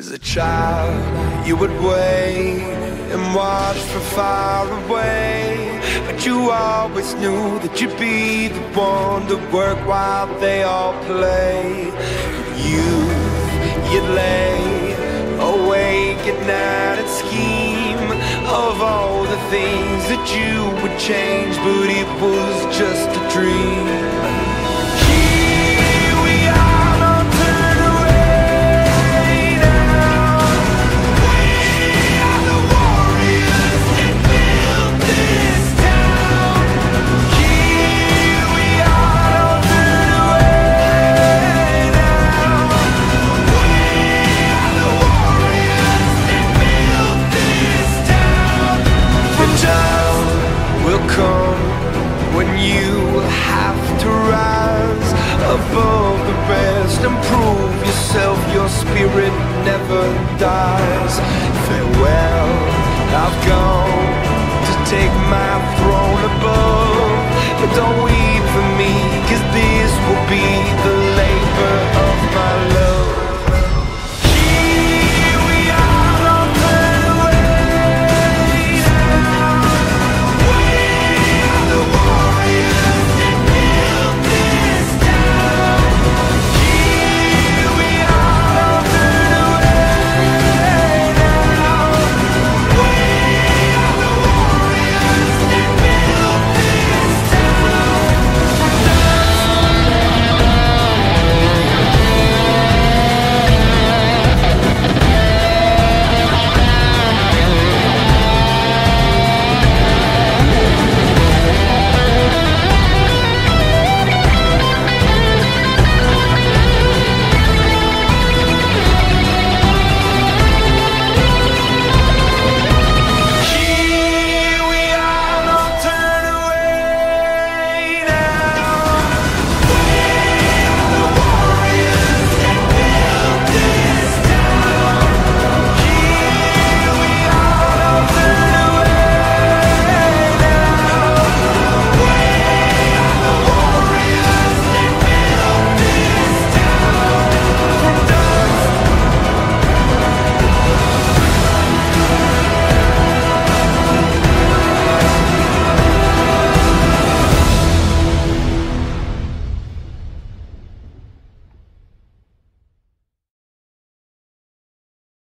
As a child, you would wait and watch from far away, but you always knew that you'd be the one to work while they all play. You'd lay awake at night and scheme of all the things that you would change, but it was just a dream. When you have to rise above the rest and prove yourself, your spirit never dies. Farewell, I've gone to take my throne above.